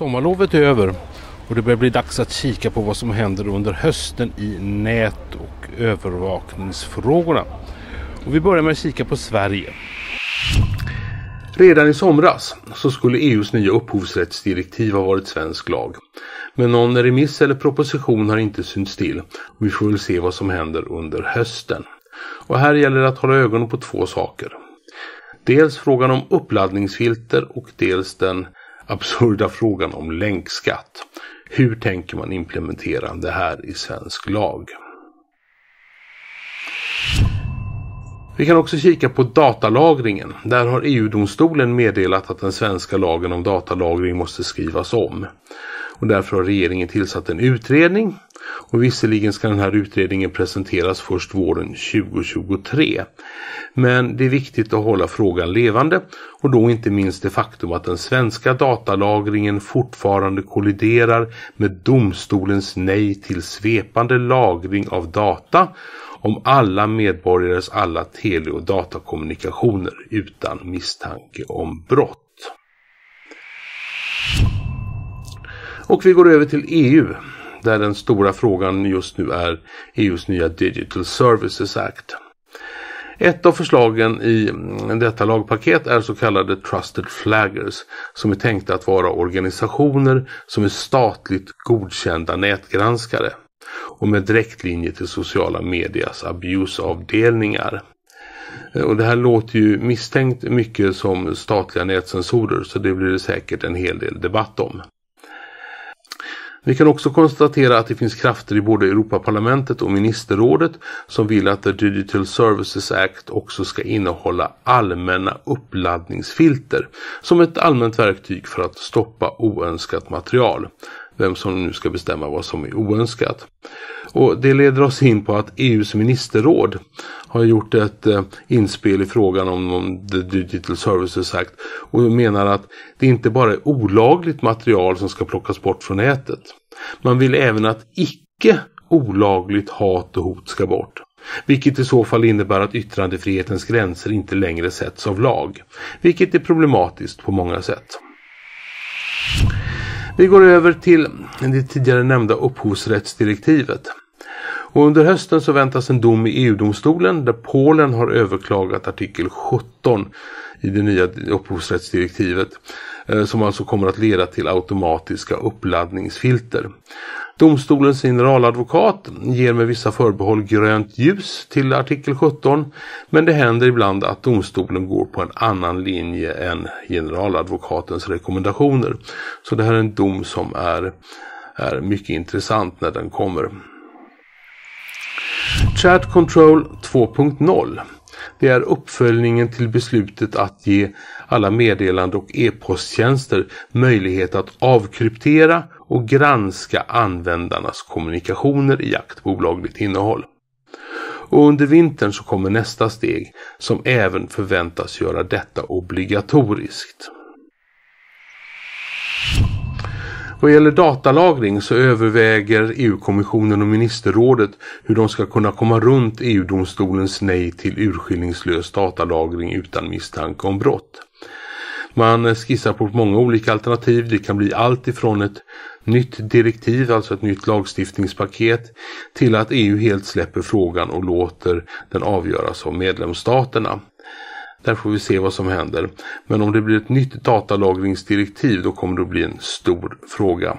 Sommarlovet är över och det börjar bli dags att kika på vad som händer under hösten i nät- och övervakningsfrågorna. Och vi börjar med att kika på Sverige. Redan i somras så skulle EUs nya upphovsrättsdirektiv ha varit svensk lag. Men någon remiss eller proposition har inte synts till. Vi får väl se vad som händer under hösten. Och här gäller det att hålla ögonen på två saker. Dels frågan om uppladdningsfilter och dels den absurda frågan om länkskatt. Hur tänker man implementera det här i svensk lag? Vi kan också kika på datalagringen. Där har EU-domstolen meddelat att den svenska lagen om datalagring måste skrivas om. Och därför har regeringen tillsatt en utredning. Och visserligen ska den här utredningen presenteras först våren 2023. Men det är viktigt att hålla frågan levande och då inte minst det faktum att den svenska datalagringen fortfarande kolliderar med domstolens nej till svepande lagring av data om alla medborgares alla tele- och datakommunikationer utan misstanke om brott. Och vi går över till EU, där den stora frågan just nu är EUs nya Digital Services Act. Ett av förslagen i detta lagpaket är så kallade Trusted Flaggers, som är tänkta att vara organisationer som är statligt godkända nätgranskare och med direktlinje till sociala medias abuseavdelningar. Och det här låter ju misstänkt mycket som statliga nätcensorer, så det blir det säkert en hel del debatt om. Vi kan också konstatera att det finns krafter i både Europaparlamentet och ministerrådet som vill att The Digital Services Act också ska innehålla allmänna uppladdningsfilter som ett allmänt verktyg för att stoppa oönskat material. Vem som nu ska bestämma vad som är oönskat. Och det leder oss in på att EUs ministerråd har gjort ett inspel i frågan om The Digital Services Act och menar att det inte bara är olagligt material som ska plockas bort från nätet. Man vill även att icke olagligt hat och hot ska bort. Vilket i så fall innebär att yttrandefrihetens gränser inte längre sätts av lag. Vilket är problematiskt på många sätt. Vi går över till det tidigare nämnda upphovsrättsdirektivet. Och under hösten så väntas en dom i EU-domstolen där Polen har överklagat artikel 17 i det nya upphovsrättsdirektivet som alltså kommer att leda till automatiska uppladdningsfilter. Domstolens generaladvokat ger med vissa förbehåll grönt ljus till artikel 17, men det händer ibland att domstolen går på en annan linje än generaladvokatens rekommendationer. Så det här är en dom som är mycket intressant när den kommer. Chat Control 2.0. Det är uppföljningen till beslutet att ge alla meddelande- och e-posttjänster möjlighet att avkryptera och granska användarnas kommunikationer i jakt på olagligt innehåll. Och under vintern så kommer nästa steg som även förväntas göra detta obligatoriskt. Vad gäller datalagring så överväger EU-kommissionen och ministerrådet hur de ska kunna komma runt EU-domstolens nej till urskillningslös datalagring utan misstanke om brott. Man skissar på många olika alternativ. Det kan bli allt ifrån ett nytt direktiv, alltså ett nytt lagstiftningspaket, till att EU helt släpper frågan och låter den avgöras av medlemsstaterna. Där får vi se vad som händer. Men om det blir ett nytt datalagringsdirektiv då kommer det att bli en stor fråga.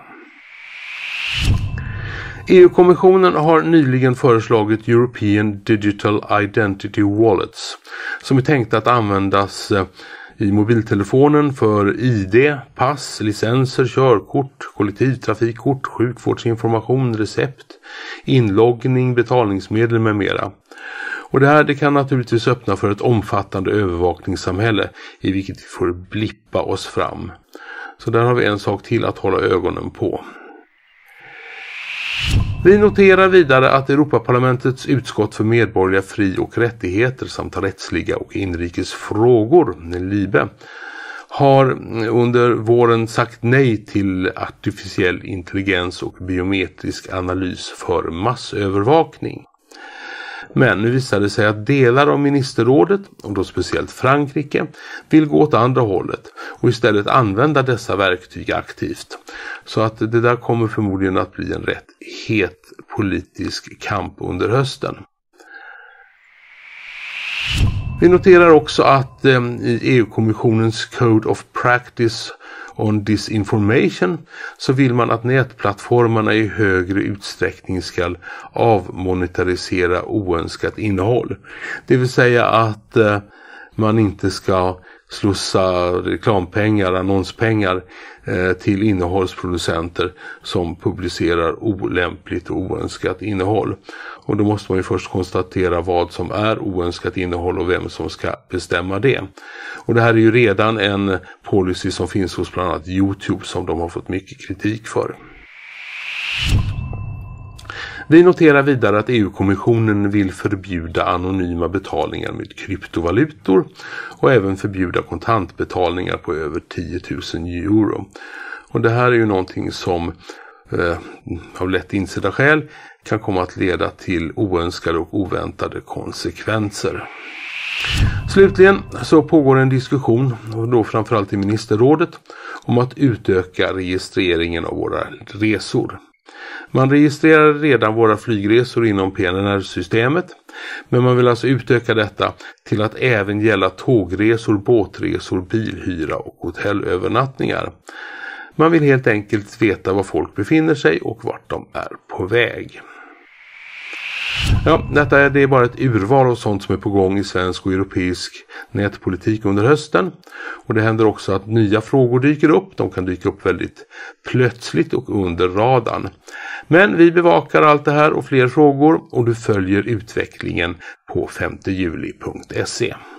EU-kommissionen har nyligen föreslagit European Digital Identity Wallets som är tänkta att användas i mobiltelefonen för ID, pass, licenser, körkort, kollektivtrafikkort, sjukvårdsinformation, recept, inloggning, betalningsmedel med mera. Och det kan naturligtvis öppna för ett omfattande övervakningssamhälle i vilket vi får blippa oss fram. Så där har vi en sak till att hålla ögonen på. Vi noterar vidare att Europaparlamentets utskott för medborgerliga fri- och rättigheter samt rättsliga och inrikes frågor, LIBE, har under våren sagt nej till artificiell intelligens och biometrisk analys för massövervakning. Men nu visar det sig att delar av ministerrådet, och då speciellt Frankrike, vill gå åt andra hållet och istället använda dessa verktyg aktivt. Så att det där kommer förmodligen att bli en rätt het politisk kamp under hösten. Vi noterar också att i EU-kommissionens Code of Practice on Disinformation så vill man att nätplattformarna i högre utsträckning ska avmonetarisera oönskat innehåll. Det vill säga att man inte ska slussa reklampengar, annonspengar till innehållsproducenter som publicerar olämpligt och oönskat innehåll. Och då måste man ju först konstatera vad som är oönskat innehåll och vem som ska bestämma det. Och det här är ju redan en policy som finns hos bland annat YouTube som de har fått mycket kritik för. Vi noterar vidare att EU-kommissionen vill förbjuda anonyma betalningar med kryptovalutor och även förbjuda kontantbetalningar på över 10 000 euro. Och det här är ju någonting som av lätt insedda skäl kan komma att leda till oönskade och oväntade konsekvenser. Slutligen så pågår en diskussion, och då framförallt i ministerrådet, om att utöka registreringen av våra resor. Man registrerar redan våra flygresor inom PNR-systemet, men man vill alltså utöka detta till att även gälla tågresor, båtresor, bilhyra och hotellövernattningar. Man vill helt enkelt veta var folk befinner sig och vart de är på väg. Ja, det är bara ett urval av sånt som är på gång i svensk och europeisk nätpolitik under hösten. Och det händer också att nya frågor dyker upp. De kan dyka upp väldigt plötsligt och under radarn. Men vi bevakar allt det här och fler frågor, och du följer utvecklingen på 5juli.se.